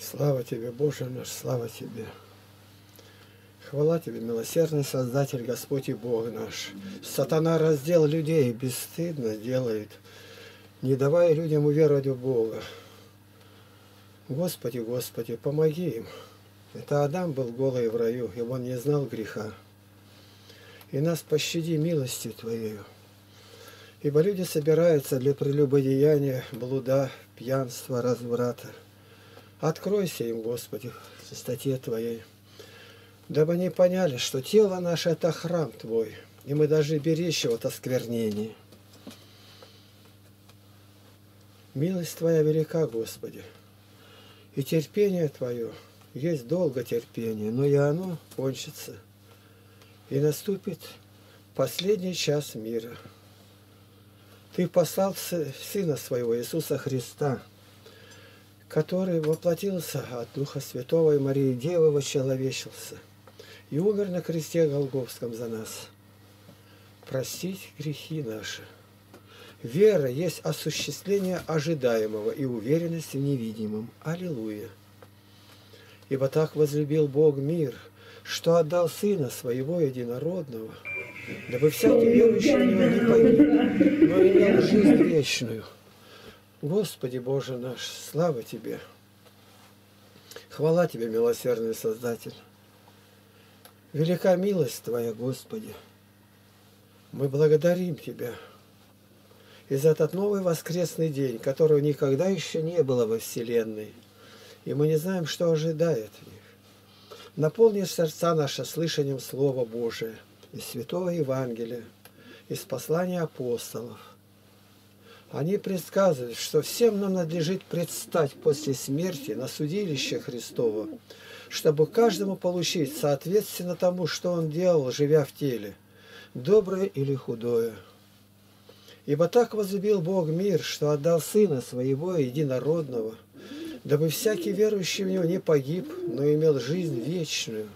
Слава Тебе, Боже наш, слава Тебе. Хвала Тебе, милосердный Создатель, Господь и Бог наш. Сатана раздел людей бесстыдно делает, не давая людям уверовать в Бога. Господи, Господи, помоги им. Это Адам был голый в раю, и он не знал греха. И нас пощади милостью Твоею. Ибо люди собираются для прелюбодеяния, блуда, пьянства, разврата. Откройся им, Господи, в чистоте Твоей, дабы они поняли, что тело наше – это храм Твой, и мы должны беречь его от осквернения. Милость Твоя велика, Господи, и терпение Твое есть долготерпение, но и оно кончится, и наступит последний час мира. Ты послал Сына Своего, Иисуса Христа, который воплотился от Духа Святого и Марии Девы, вочеловечился и умер на кресте Голгофском за нас. Простить грехи наши. Вера есть осуществление ожидаемого и уверенность в невидимом. Аллилуйя! Ибо так возлюбил Бог мир, что отдал Сына Своего Единородного, дабы всякий верующий в Него не погиб, но имел жизнь вечную. Господи Боже наш, слава Тебе! Хвала Тебе, милосердный Создатель! Велика милость Твоя, Господи! Мы благодарим Тебя и за этот новый воскресный день, которого никогда еще не было во Вселенной, и мы не знаем, что ожидает в них. Наполни сердца наши слышанием Слова Божия, из Святого Евангелия, из послания апостолов. Они предсказывают, что всем нам надлежит предстать после смерти на судилище Христово, чтобы каждому получить соответственно тому, что он делал, живя в теле, доброе или худое. Ибо так возлюбил Бог мир, что отдал Сына Своего Единородного, дабы всякий верующий в Него не погиб, но имел жизнь вечную.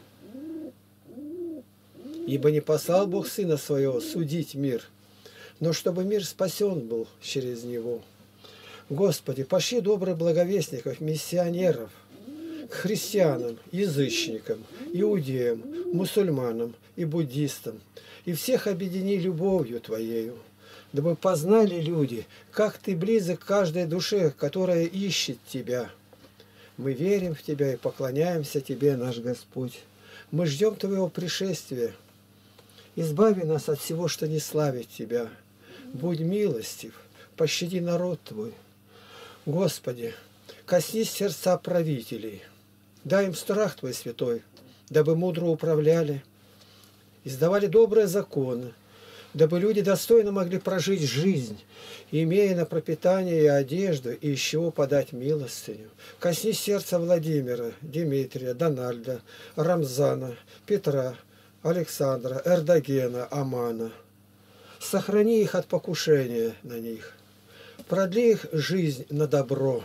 Ибо не послал Бог Сына Своего судить мир, но чтобы мир спасен был через Него. Господи, пошли добрых благовестников, миссионеров, к христианам, язычникам, иудеям, мусульманам и буддистам, и всех объедини любовью Твоею, дабы познали люди, как Ты близок к каждой душе, которая ищет Тебя. Мы верим в Тебя и поклоняемся Тебе, наш Господь. Мы ждем Твоего пришествия. Избави нас от всего, что не славит Тебя. Будь милостив, пощади народ Твой. Господи, коснись сердца правителей. Дай им страх Твой святой, дабы мудро управляли, издавали добрые законы, дабы люди достойно могли прожить жизнь, имея на пропитание и одежду, и из чего подать милостыню. Коснись сердца Владимира, Дмитрия, Дональда, Рамзана, Петра, Александра, Эрдогена, Амана. Сохрани их от покушения на них. Продли их жизнь на добро.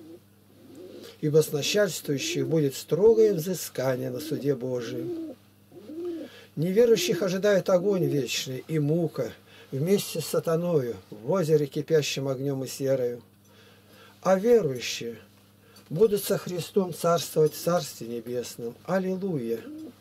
Ибо с начальствующих будет строгое взыскание на суде Божием. Неверующих ожидает огонь вечный и мука вместе с сатаною в озере, кипящим огнем и серою. А верующие будут со Христом царствовать в Царстве Небесном. Аллилуйя!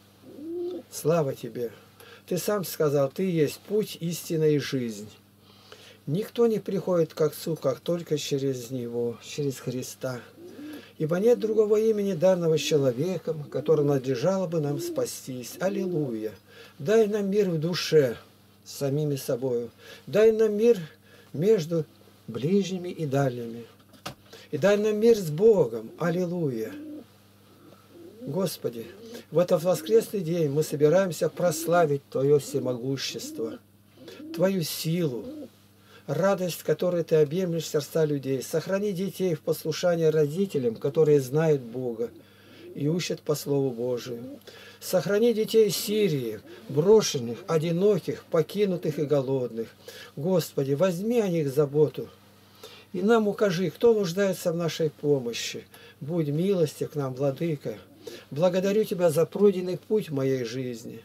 Слава Тебе! Ты сам сказал, Ты есть путь, истина и жизнь. Никто не приходит к Отцу, как только через Него, через Христа. Ибо нет другого имени, данного человеком, которым надлежало бы нам спастись. Аллилуйя! Дай нам мир в душе с самими собою. Дай нам мир между ближними и дальними. И дай нам мир с Богом. Аллилуйя! Господи, в этот воскресный день мы собираемся прославить Твое всемогущество, Твою силу, радость, которой Ты объемлешь сердца людей. Сохрани детей в послушании родителям, которые знают Бога и учат по Слову Божию. Сохрани детей Сирии, брошенных, одиноких, покинутых и голодных. Господи, возьми о них заботу. И нам укажи, кто нуждается в нашей помощи. Будь милостив к нам, Владыка. Благодарю Тебя за пройденный путь в моей жизни.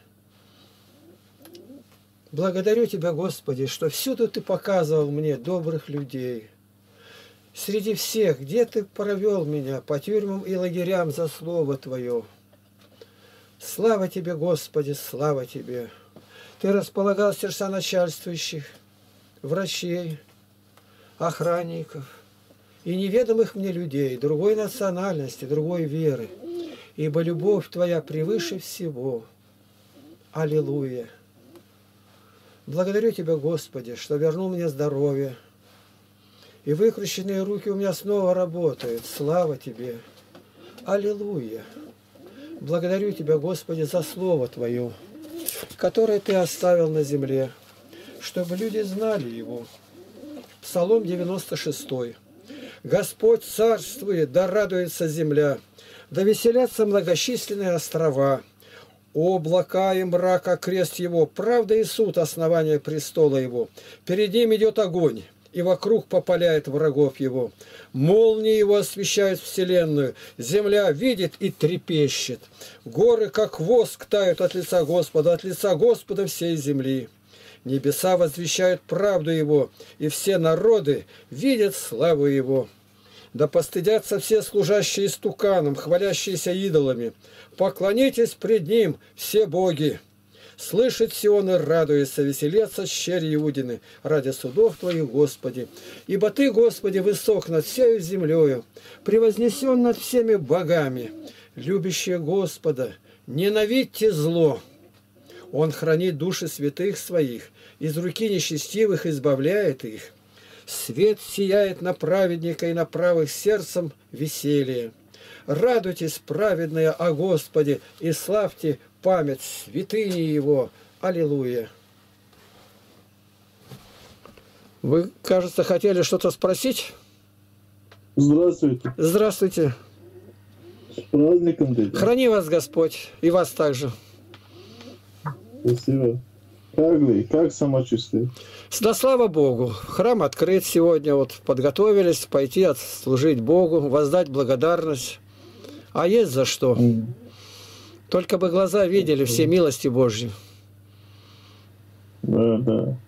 Благодарю Тебя, Господи, что всюду Ты показывал мне добрых людей, среди всех, где Ты провел меня по тюрьмам и лагерям за Слово Твое. Слава Тебе, Господи, слава Тебе! Ты располагал сердца начальствующих, врачей, охранников и неведомых мне людей, другой национальности, другой веры, ибо любовь Твоя превыше всего. Аллилуйя! Благодарю Тебя, Господи, что вернул мне здоровье, и выкрученные руки у меня снова работают. Слава Тебе! Аллилуйя! Благодарю Тебя, Господи, за Слово Твое, которое Ты оставил на земле, чтобы люди знали его. Псалом 96. Господь царствует, да радуется земля, да веселятся многочисленные острова. Облака и мрак окрест его, правда и суд основания престола его. Перед ним идет огонь, и вокруг попаляет врагов его. Молнии его освещают вселенную, земля видит и трепещет. Горы, как воск, тают от лица Господа всей земли. Небеса возвещают правду его, и все народы видят славу его. Да постыдятся все служащие истуканам, хвалящиеся идолами. Поклонитесь пред ним, все боги. Слышит Сион и радуется, веселятся щери Иудины, ради судов Твоих, Господи. Ибо Ты, Господи, высок над всею землею, превознесен над всеми богами. Любящие Господа, ненавидьте зло. Он хранит души святых Своих, из руки нечестивых избавляет их. Свет сияет на праведника и на правых сердцем веселье. Радуйтесь, праведные, о Господе, и славьте память святыни Его. Аллилуйя! Вы, кажется, хотели что-то спросить? Здравствуйте. Здравствуйте. С праздником, дядя. Храни вас Господь, и вас также. Спасибо. Как вы? Как самочувствие? Да слава Богу. Храм открыт сегодня. Вот подготовились пойти отслужить Богу, воздать благодарность. А есть за что. Только бы глаза видели все милости Божьи. Да, да.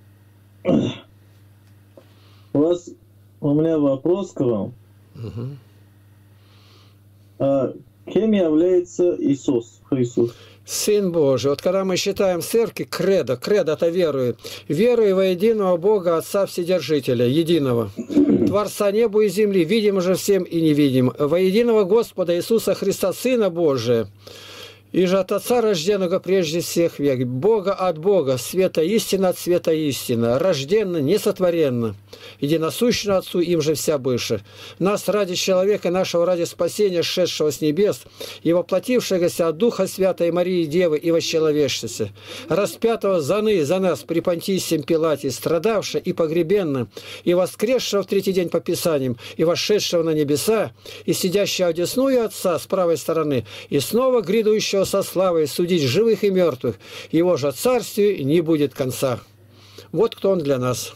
У меня вопрос к вам. Кем является Иисус Христос? Сын Божий. Вот когда мы считаем церкви, кредо это верую. Верую во единого Бога, Отца Вседержителя, единого. Творца неба и земли, видим же всем и невидим. Во единого Господа Иисуса Христа, Сына Божия. И же от Отца рожденного прежде всех век, Бога от Бога, света истина от света истина, рожденно, несотворенно, единосущно Отцу, им же вся быше. Нас ради человека, нашего ради спасения, шедшего с небес, и воплотившегося от Духа Святой Марии Девы и восчеловечшегося, распятого за нас при Понтийсем Пилате, страдавшего и погребенного, и воскресшего в третий день по Писаниям, и вошедшего на небеса, и сидящего одесную Отца с правой стороны, и снова грядущего со славой судить живых и мертвых, его же царствию не будет конца. Вот кто он для нас.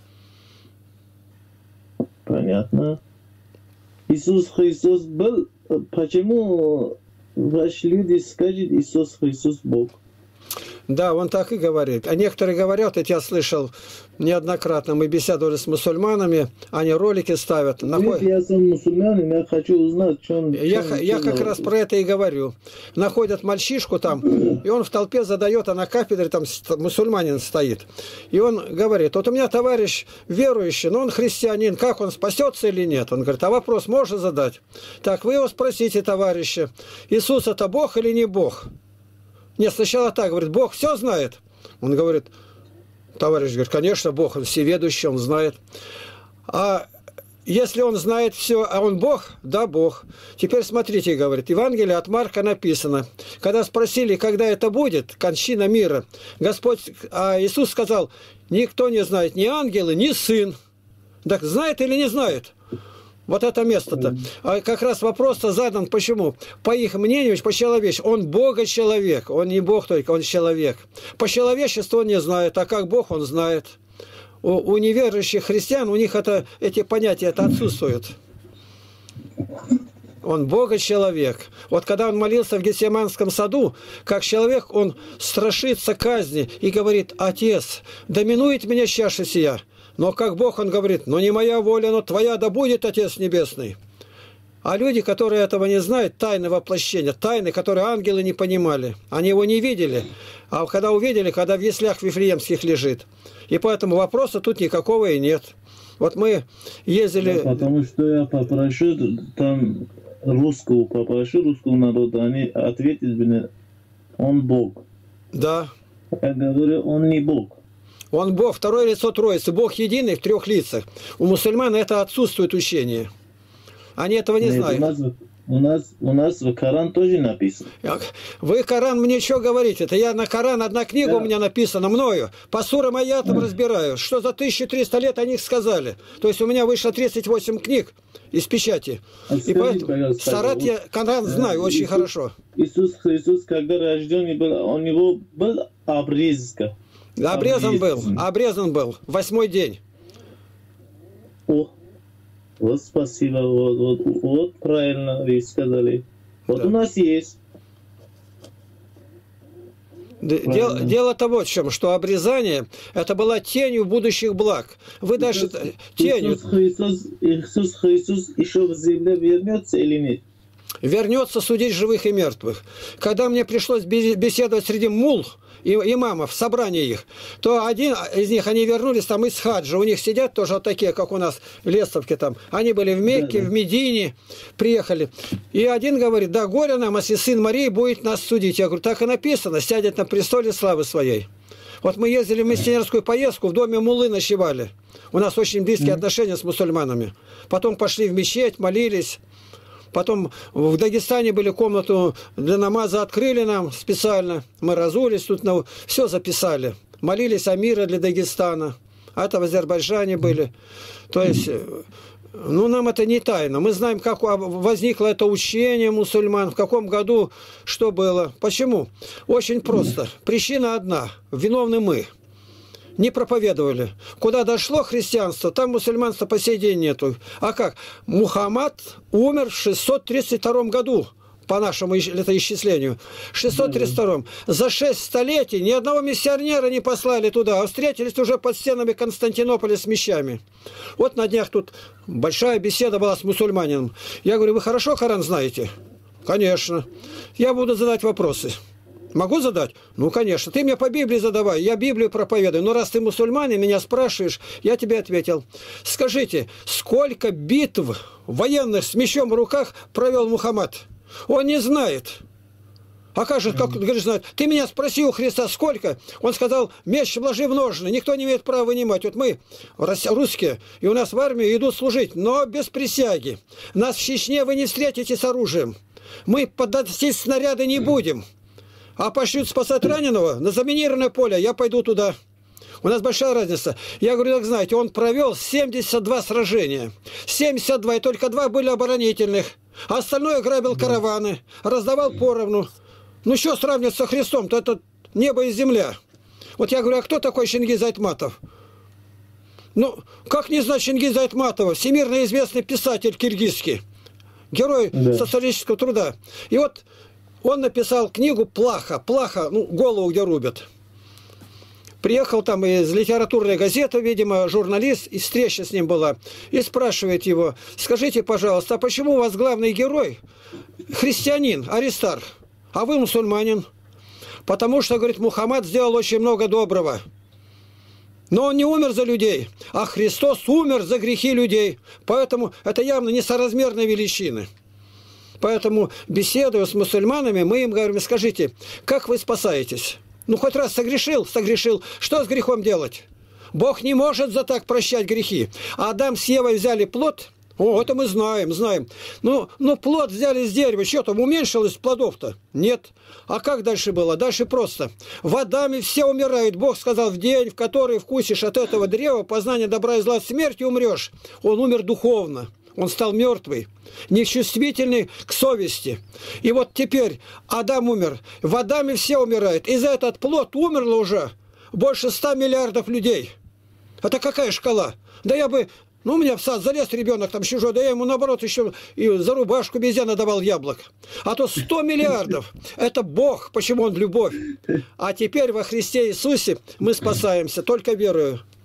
Понятно. Иисус Христос был. Почему ваши люди скажут Иисус Христос Бог? Да, он так и говорит. А некоторые говорят, я слышал неоднократно, мы беседовали с мусульманами, они ролики ставят. Я сам мусульманин, я хочу узнать, что я как раз про это и говорю. Находят мальчишку там, и он в толпе задает, а на кафедре там мусульманин стоит. И он говорит, вот у меня товарищ верующий, но он христианин, как он, спасется или нет? Он говорит, а вопрос можно задать? Так, вы его спросите, товарища, Иисус это Бог или не Бог? Нет, сначала так, говорит, Бог все знает. Он говорит, товарищ говорит, конечно, Бог, он всеведущий, он знает. А если он знает все, а он Бог? Да, Бог. Теперь смотрите, говорит, Евангелие от Марка написано. Когда спросили, когда это будет, кончина мира, Господь, а Иисус сказал, никто не знает, ни ангелы, ни сын. Так знает или не знает? Вот это место-то. А как раз вопрос-то задан, почему? По их мнению, по-человечески, он Бога-человек. Он не Бог только, он человек. По-человечеству он не знает, а как Бог он знает. У неверующих христиан, у них эти понятия отсутствуют. Он Бога-человек. Вот когда он молился в Гефсиманском саду, как человек, он страшится казни и говорит, Отец, доминует меня чаша сия. Но как Бог, Он говорит, но не моя воля, но твоя да будет, Отец Небесный. А люди, которые этого не знают, тайны воплощения, тайны, которые ангелы не понимали, они его не видели, а когда увидели, когда в яслях Вифлеемских лежит. И поэтому вопроса тут никакого и нет. Вот мы ездили... Да, потому что я попрошу там русского народа, они ответят мне, он Бог. Да. Я говорю, он не Бог. Он Бог, второе лицо Троицы, Бог единый в трех лицах. У мусульман это отсутствует учение. Они этого не знают. У нас в Коран тоже написано. Вы Коран мне что говорите? Это я на Коран, одна книга у меня написана мною. По сурам аятам разбираю. Что за 1300 лет о них сказали. То есть у меня вышло 38 книг из печати. И поэтому Сарат я Коран знаю очень хорошо. Иисус Христос, когда рожден был, у него был обрезка. Обрезан был. 8-й день. О, вот спасибо. Вот правильно вы сказали. Вот да. У нас есть. Дело-то вот в чем, что обрезание это была тенью будущих благ. Вы даже тенью... Иисус Христос еще в земле вернется или нет? Вернется судить живых и мертвых. Когда мне пришлось беседовать среди мул, имамов, собрание их, то один из них, они вернулись там из хаджа, у них сидят тоже вот такие, как у нас в Лестовке там, они были в Мекке, в Медине, приехали, и один говорит, да горе нам, если сын Марии будет нас судить. Я говорю, так и написано, сядет на престоле славы своей. Вот мы ездили в миссионерскую поездку, в доме муллы ночевали, у нас очень близкие отношения с мусульманами, потом пошли в мечеть, молились. Потом в Дагестане были комнату для намаза, открыли нам специально. Мы разулись, тут все записали. Молились о мире для Дагестана. А это в Азербайджане были. То есть, ну, нам это не тайна. Мы знаем, как возникло это учение мусульман, в каком году, что было. Почему? Очень просто. Причина одна. Виновны мы. Не проповедовали. Куда дошло христианство, там мусульманства по сей день нету. А как? Мухаммад умер в 632 году, по нашему исчислению. 632. За 6 столетий ни одного миссионера не послали туда, а встретились уже под стенами Константинополя с мечами. Вот на днях тут большая беседа была с мусульманином. Я говорю, вы хорошо Коран знаете? Конечно. Я буду задать вопросы. Могу задать? Ну, конечно. Ты мне по Библии задавай, я Библию проповедую. Но раз ты мусульманин, меня спрашиваешь, я тебе ответил. Скажите, сколько битв военных с мечом в руках провел Мухаммад? Он не знает. А как же, как говоришь, знает? Ты меня спроси у Христа, сколько? Он сказал, меч вложи в ножны, никто не имеет права вынимать. Вот мы, русские, и у нас в армию идут служить, но без присяги. Нас в Чечне вы не встретите с оружием. Мы подносить снаряды не будем. А пошлют спасать раненого на заминированное поле, я пойду туда. У нас большая разница. Я говорю, так знаете, он провел 72 сражения. 72, и только 2 были оборонительных. А остальное грабил караваны, раздавал поровну. Ну что сравнивать со Христом? То это небо и земля. Вот я говорю, а кто такой Чингиз Айтматов? Ну, как не знать Чингиза Айтматова? Всемирно известный писатель киргизский. Герой социалистического труда. И вот... Он написал книгу «Плаха», ну, голову где рубят. Приехал там из литературной газеты, видимо, журналист, и встреча с ним была. И спрашивает его, скажите, пожалуйста, а почему у вас главный герой христианин, Аристарх, а вы мусульманин? Потому что, говорит, Мухаммад сделал очень много доброго. Но он не умер за людей, а Христос умер за грехи людей. Поэтому это явно несоразмерные величины. Поэтому, беседуя с мусульманами, мы им говорим, скажите, как вы спасаетесь? Ну, хоть раз согрешил, что с грехом делать? Бог не может за так прощать грехи. А Адам с Евой взяли плод, это мы знаем. Ну, плод взяли с дерева, что там, уменьшилось плодов-то? Нет. А как дальше было? Дальше просто. В Адаме все умирают. Бог сказал, в день, в который вкусишь от этого древа, познание добра и зла, смертью умрешь. Он умер духовно. Он стал мертвый, нечувствительный к совести. И вот теперь Адам умер. В Адаме все умирают. И за этот плод умерло уже больше 100 миллиардов людей. Это какая шкала? Да я бы... Ну, у меня в сад залез ребенок там чужой, да я ему, наоборот, еще и за рубашку обезьяна давал яблок. А то 100 миллиардов. Это Бог, почему Он любовь. А теперь во Христе Иисусе мы спасаемся, только верою.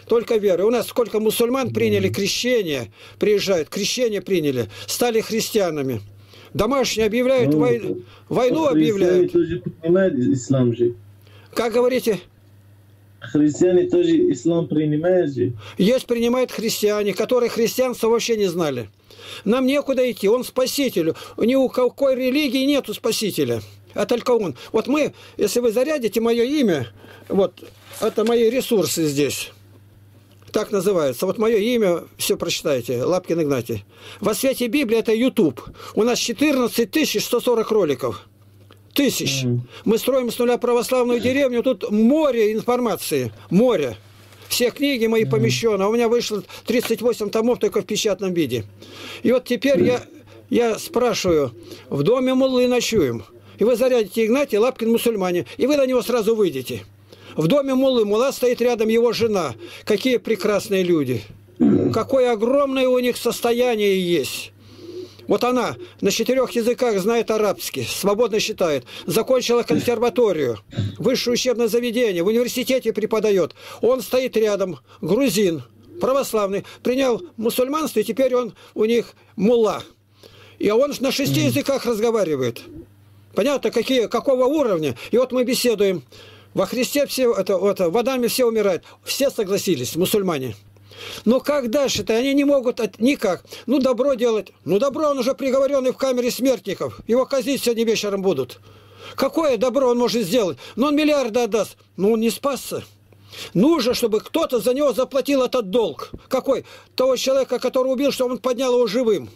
только верой. У нас сколько мусульман приняли крещение, приезжают, крещение приняли, стали христианами. Домашние объявляют войну объявляют. Тоже принимают ислам же. Как говорите? Христиане тоже ислам принимают же. Есть принимают христиане, которые христианства вообще не знали. Нам некуда идти, он спаситель. Ни у какой религии нету спасителя, а только он. Вот мы, если вы зарядите мое имя, вот это мои ресурсы здесь. Так называется. Вот мое имя, все прочитайте, Лапкин Игнатий. Во свете Библии это YouTube. У нас 14 140 роликов. Тысяч. Мы строим с нуля православную деревню, тут море информации. Море. Все книги мои помещены. А у меня вышло 38 томов только в печатном виде. И вот теперь я спрашиваю, в доме муллы ночуем. И вы зарядите Игнатий, Лапкин мусульмане, и вы на него сразу выйдете. В доме муллы, мулла стоит рядом, его жена. Какие прекрасные люди. Какое огромное у них состояние есть. Вот она на 4 языках знает арабский, свободно считает. Закончила консерваторию, высшее учебное заведение, в университете преподает. Он стоит рядом, грузин, православный, принял мусульманство, и теперь он у них мулла. И он на 6 языках разговаривает. Понятно, какого уровня? И вот мы беседуем. Во Христе все, в Адаме все умирают. Все согласились, мусульмане. Но как дальше-то? Они не могут никак. Ну, добро делать. Ну, добро, он уже приговоренный в камере смертников. Его казнить сегодня вечером будут. Какое добро он может сделать? Ну, он миллиарды отдаст. Ну, он не спасся. Нужно, чтобы кто-то за него заплатил этот долг. Какой? Того человека, который убил, чтобы он поднял его живым.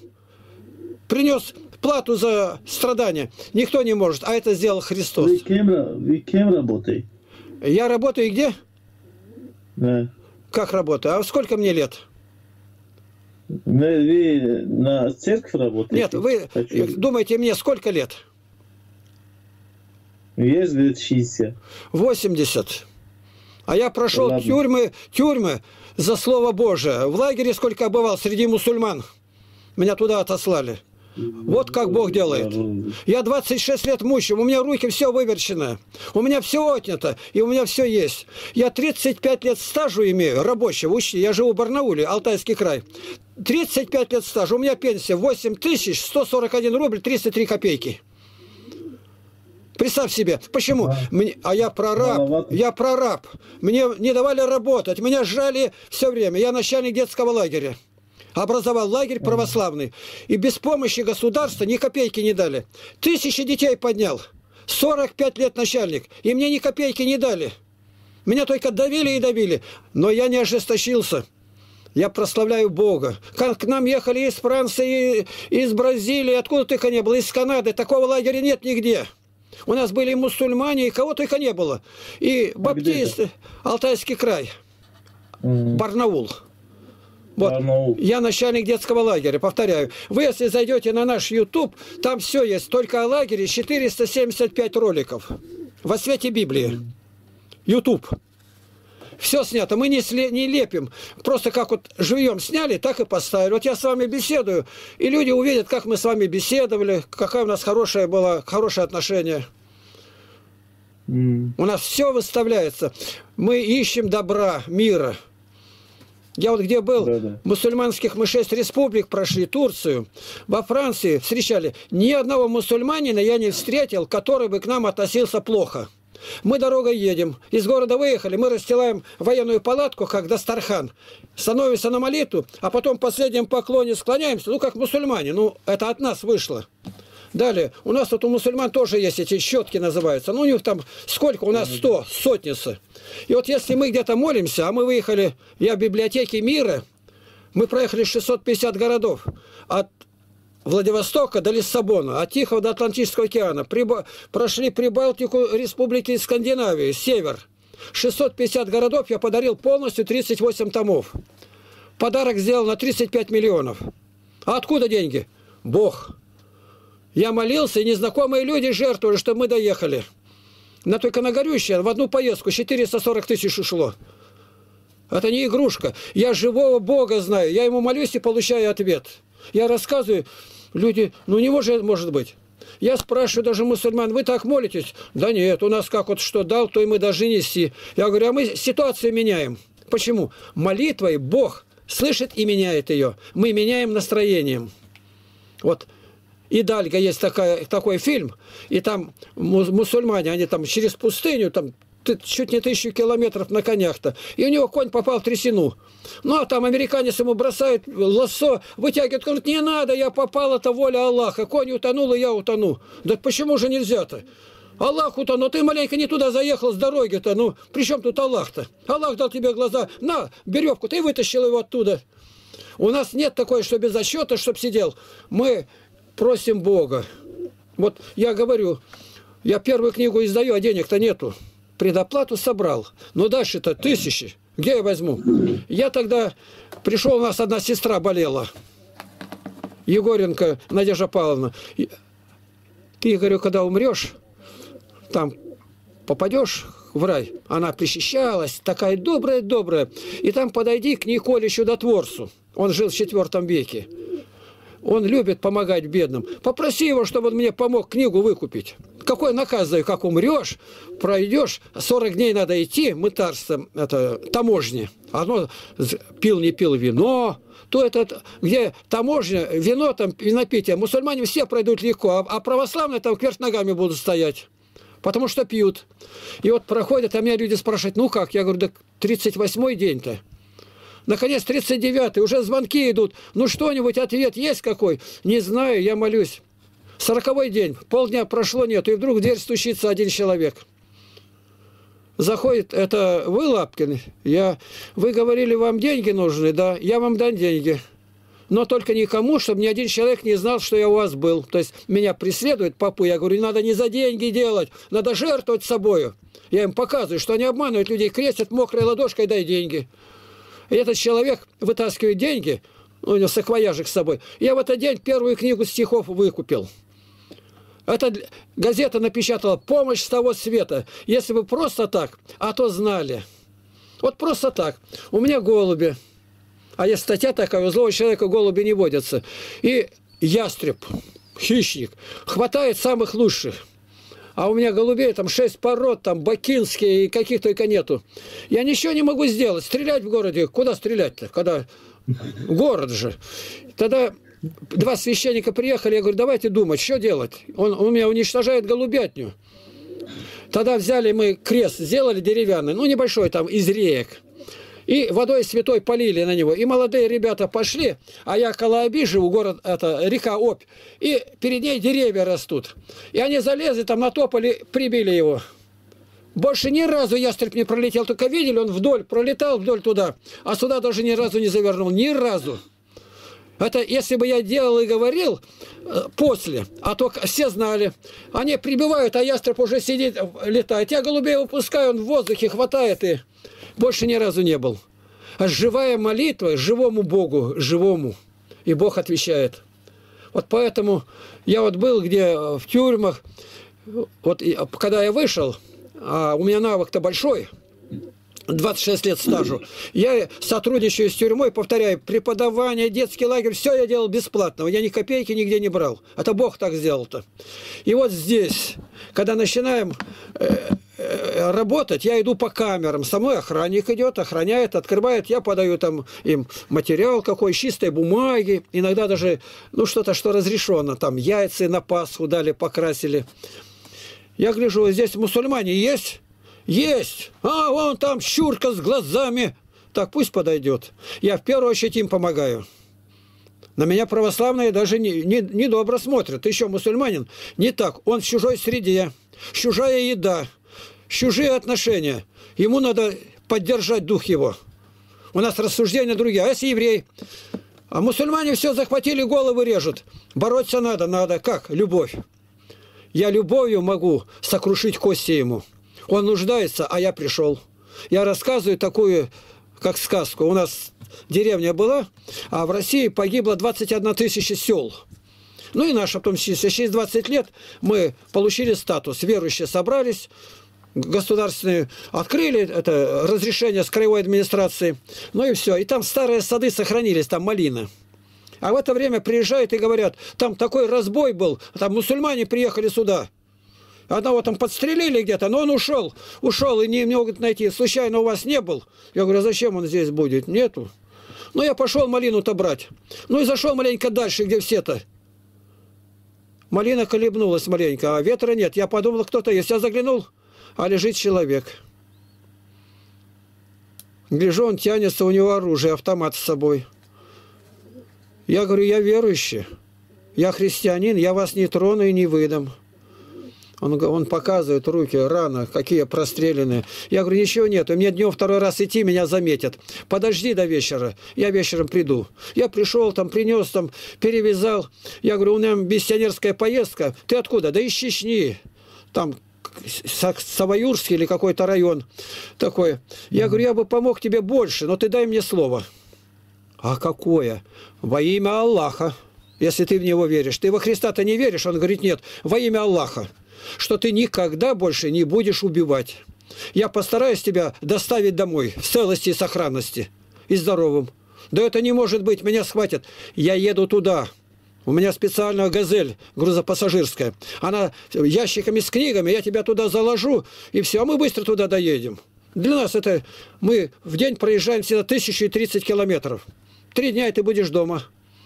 Принес плату за страдания. Никто не может, а это сделал Христос. Вы кем работаете? Я работаю и где? Да. Как работаю? А сколько мне лет? Вы на церковь работаете? Нет, вы думаете, мне сколько лет? Есть лет 60. 80. А я прошел тюрьмы за Слово Божие. В лагере сколько я бывал среди мусульман. Меня туда отослали. Вот как Бог делает. Я 26 лет мучим, у меня руки все выверчены, у меня все отнято, и у меня все есть. Я 35 лет стажу имею, рабочего, учти, я живу в Барнауле, Алтайский край. 35 лет стажа, у меня пенсия 8141 рубль 303 копейки. Представь себе, почему? А я прораб, мне не давали работать, меня сжали все время, я начальник детского лагеря. Образовал лагерь православный. И без помощи государства ни копейки не дали. 1000 детей поднял. 45 лет начальник. И мне ни копейки не дали. Меня только давили и давили. Но я не ожесточился. Я прославляю Бога. Как к нам ехали из Франции, из Бразилии, откуда только не было, из Канады. Такого лагеря нет нигде. У нас были и мусульмане, и кого только не было. И баптисты, Алтайский край, Барнаул. Вот. Я начальник детского лагеря, повторяю. Вы, если зайдете на наш YouTube, там все есть. Только о лагере 475 роликов. Во свете Библии. YouTube. Все снято. Мы не лепим. Просто как вот живьем сняли, так и поставили. Вот я с вами беседую, и люди увидят, как мы с вами беседовали, какая у нас хорошее отношение. У нас все выставляется. Мы ищем добра, мира. Я вот где был, мусульманских мы 6 республик прошли, Турцию, во Франции встречали. Ни одного мусульманина я не встретил, который бы к нам относился плохо. Мы дорогой едем, из города выехали, мы расстилаем военную палатку, как Дастархан, становимся на молитву, а потом в последнем поклоне склоняемся, ну как мусульмане, ну это от нас вышло. Далее, у нас тут у мусульман тоже есть эти щетки называются. Ну, у них там сколько? У нас 100, сотницы. И вот если мы где-то молимся, а мы выехали, я в библиотеке мира, мы проехали 650 городов. От Владивостока до Лиссабона, от Тихого до Атлантического океана. Прошли Прибалтику, республики Скандинавии, север. 650 городов я подарил полностью 38 томов. Подарок сделал на 35 миллионов. А откуда деньги? Бог. Я молился, и незнакомые люди жертвовали, чтобы мы доехали. Только на горючее в одну поездку 440 тысяч ушло. Это не игрушка. Я живого Бога знаю. Я ему молюсь и получаю ответ. Я рассказываю, люди, ну не может быть. Я спрашиваю даже мусульман, вы так молитесь? Да нет, у нас как вот что дал, то и мы должны нести. Я говорю, а мы ситуацию меняем. Почему? Молитвой Бог слышит и меняет ее. Мы меняем настроением. Вот. «Идальга» есть такой фильм, и там мусульмане, они там через пустыню, там чуть не 1000 километров на конях-то, и у него конь попал в трясину. Ну, а там американец ему бросает лассо, вытягивает, говорит, не надо, я попал, это воля Аллаха, конь утонул, и я утону. Да почему же нельзя-то? Аллах утонул, ты маленько не туда заехал с дороги-то, ну, при чем тут Аллах-то? Аллах дал тебе глаза, на, веревку, ты вытащил его оттуда. У нас нет такой, что без отсчета, чтоб сидел. Мы просим Бога. Вот я говорю, я первую книгу издаю, а денег-то нету. Предоплату собрал. Но дальше-то тысячи. Где я возьму? Я тогда пришел, у нас одна сестра болела. Егоренко Надежда Павловна. Ты, говорю, когда умрешь, там попадешь в рай. Она причащалась, такая добрая-добрая. И там подойди к Николе Чудотворцу. Он жил в IV веке. Он любит помогать бедным. Попроси его, чтобы он мне помог книгу выкупить. Какой наказ даю, как умрешь, пройдешь, 40 дней надо идти, мытарство, это таможни. Одно пил, не пил вино, то это, где таможня, вино, там, винопитие. Мусульмане все пройдут легко, а православные там кверх ногами будут стоять. Потому что пьют. И вот проходят, а меня люди спрашивают, ну как? Я говорю, да 38-й день-то. Наконец, 39-й, уже звонки идут. Ну, что-нибудь, ответ есть какой? Не знаю, я молюсь. 40-й день, полдня прошло, нет, и вдруг в дверь стучится один человек. Заходит, это вы, Лапкин? Вы говорили, вам деньги нужны, да? Я вам дам деньги. Но только никому, чтобы ни один человек не знал, что я у вас был. То есть меня преследуют попы. Я говорю, надо не за деньги делать, надо жертвовать собою. Я им показываю, что они обманывают людей, крестят мокрой ладошкой, дай деньги. И этот человек вытаскивает деньги, у него саквояжик с собой. Я в этот день первую книгу стихов выкупил. Эта газета напечатала «Помощь с того света». Если бы просто так, а то знали. Вот просто так. У меня голуби. А есть статья такая, у злого человека голуби не водятся. И ястреб, хищник, хватает самых лучших. А у меня голубей там 6 пород, там бакинские и каких только нету. Я ничего не могу сделать. Стрелять в городе. Куда стрелять-то? Когда город же. Тогда 2 священника приехали, я говорю, давайте думать, что делать. Он у меня уничтожает голубятню. Тогда взяли мы крест, сделали деревянный, ну небольшой там, из реек. И водой святой полили на него. И молодые ребята пошли, а я около Оби живу, город, это река Обь. И перед ней деревья растут. И они залезли, там на тополе, прибили его. Больше ни разу ястреб не пролетел. Только видели, он вдоль, пролетал вдоль туда. А сюда даже ни разу не завернул. Ни разу. Это если бы я делал и говорил после, а то все знали. Они прибивают, а ястреб уже сидит, летает. Я голубей выпускаю, он в воздухе хватает и... Больше ни разу не был. А живая молитва живому Богу, живому. И Бог отвечает. Вот поэтому я вот был где в тюрьмах. Вот когда я вышел, а у меня навык-то большой, 26 лет стажу. Я сотрудничаю с тюрьмой, повторяю, преподавание, детский лагерь, все я делал бесплатно. Я ни копейки нигде не брал. Это Бог так сделал-то. И вот здесь, когда начинаем работать, я иду по камерам. Со мной охранник идет, охраняет, открывает. Я подаю там им материал какой, чистой бумаги. Иногда даже, ну, что-то, что разрешено. Там яйца на Пасху дали, покрасили. Я гляжу, здесь мусульмане есть? Есть! А, вон там щурка с глазами. Так, пусть подойдет. Я в первую очередь им помогаю. На меня православные даже недобро смотрят. Ты еще мусульманин? Не так. Он в чужой среде. Чужая еда. Чужие отношения. Ему надо поддержать дух его. У нас рассуждения другие. А если еврей? А мусульмане все захватили, головы режут. Бороться надо. Надо. Как? Любовь. Я любовью могу сокрушить кости ему. Он нуждается, а я пришел. Я рассказываю такую, как сказку. У нас деревня была, а в России погибло 21 тысяча сел. Ну и наша, в том числе, через 20 лет мы получили статус. Верующие собрались, государственные открыли это разрешение с краевой администрации. Ну и все. И там старые сады сохранились, там малина. А в это время приезжают и говорят, там такой разбой был, там мусульмане приехали сюда. Одного там подстрелили где-то, но он ушел. Ушел и не могут найти. Случайно у вас не был? Я говорю, а зачем он здесь будет? Нету. Ну, я пошел малину-то брать. Ну, и зашел маленько дальше, где все-то. Малина колебнулась маленько, а ветра нет. Я подумал, кто-то есть. Я заглянул, а лежит человек. Гляжу, он тянется, у него оружие, автомат с собой. Я говорю, я верующий, я христианин, я вас не трону и не выдам. Он показывает руки, раны, какие простреленные. Я говорю, ничего нет, мне днем второй раз идти, меня заметят. Подожди до вечера, я вечером приду. Я пришел, там принес, там перевязал. Я говорю, у меня миссионерская поездка. Ты откуда? Да из Чечни. Там Саваюрский или какой-то район такой. Я говорю, я бы помог тебе больше, но ты дай мне слово. А какое? Во имя Аллаха. Если ты в него веришь. Ты во Христа-то не веришь? Он говорит, нет, во имя Аллаха. Что ты никогда больше не будешь убивать. Я постараюсь тебя доставить домой в целости и сохранности. И здоровым. Да это не может быть, меня схватят. Я еду туда. У меня специальная «Газель» грузопассажирская. Она ящиками с книгами, я тебя туда заложу, и все, а мы быстро туда доедем. Для нас это... Мы в день проезжаем всегда 1030 километров. 3 дня, и ты будешь дома.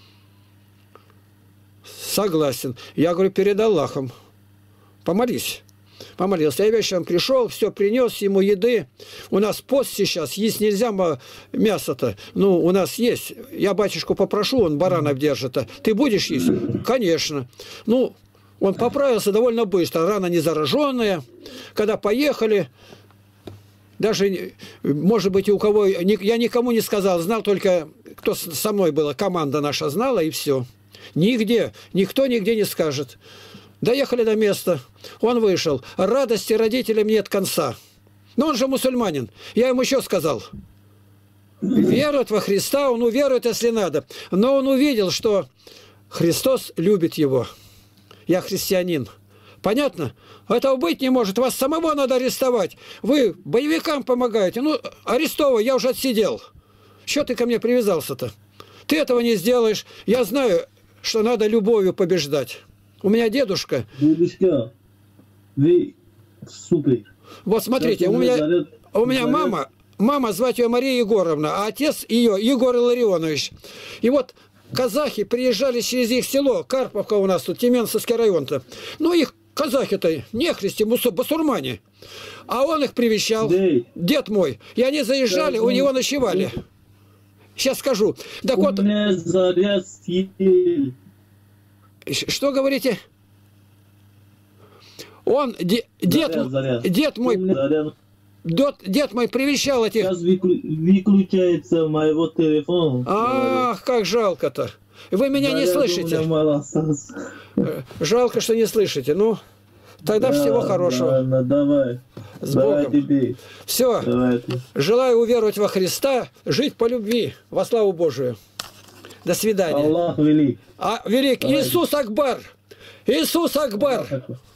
Согласен. Я говорю, перед Аллахом. Помолись. Помолился. Я вечером пришел, все принес ему еды. У нас пост сейчас, есть нельзя мясо-то. Ну, у нас есть. Я батюшку попрошу, он баранов держит. Ты будешь есть? Конечно. Ну, он поправился довольно быстро. Рана не зараженная. Когда поехали, даже, может быть, у кого... Я никому не сказал, знал только, кто со мной была. Команда наша знала, и все. Нигде. Никто нигде не скажет. Доехали до места, он вышел. Радости родителям нет конца. Но он же мусульманин. Я ему еще сказал. Верует во Христа, он уверует, если надо. Но он увидел, что Христос любит его. Я христианин. Понятно? Этого быть не может. Вас самого надо арестовать. Вы боевикам помогаете. Ну, арестовывай, я уже отсидел. Что ты ко мне привязался-то? Ты этого не сделаешь. Я знаю, что надо любовью побеждать. У меня дедушка. Дедушка, вы супер. Вот смотрите, у меня мама, звать ее Мария Егоровна, а отец ее Егор Илларионович. И вот казахи приезжали через их село, Карповка у нас тут, Тюменский район-то. Ну, их казахи-то нехристи, басурмане. А он их привещал, дед мой. И они заезжали, у него ночевали. Сейчас скажу. Так вот... Что говорите? Он, дед мой привещал этих... Сейчас выключается моего телефона. Ах, как жалко-то. Вы меня не слышите. Жалко, что не слышите. Ну, тогда всего хорошего. Давай. С Богом. Все. Давайте. Желаю уверовать во Христа, жить по любви, во славу Божию. До свидания. Аллах велик. Велик. Иисус Акбар. Иисус Акбар.